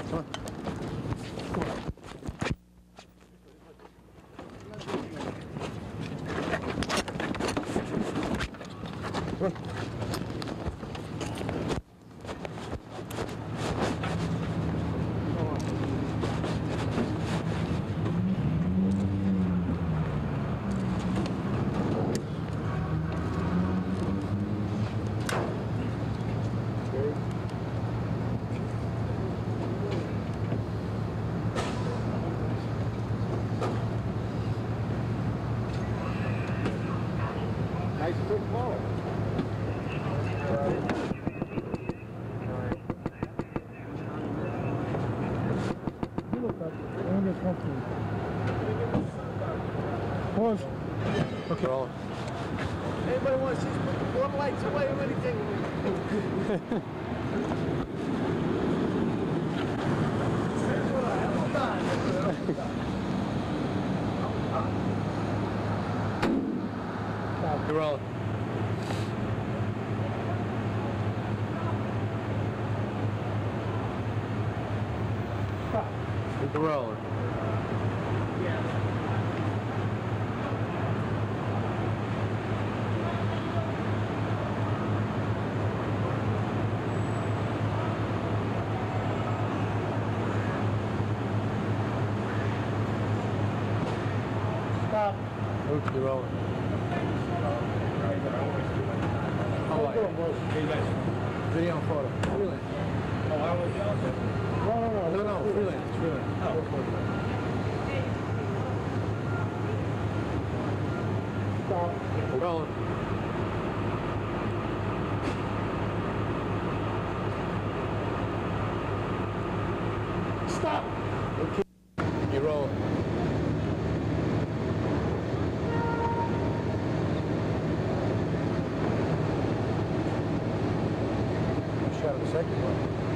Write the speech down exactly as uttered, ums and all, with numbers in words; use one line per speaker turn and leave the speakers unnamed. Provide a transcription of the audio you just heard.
Come on. Come on. Nice quick fall.
You look up. I don't get comfortable. Pause.
Okay. Roll.
Anybody want to see one lights away or anything?
You're rolling. You're rolling.
Stop.
Oops, you're rolling. How are you? Hey guys. Video and photo. Freelance.
Oh, I was
No, no, no.
No, no, freelance. Freelance. Oh.
Stop.
We're rolling.
Stop.
Okay. You're rolling. Shot of the second one.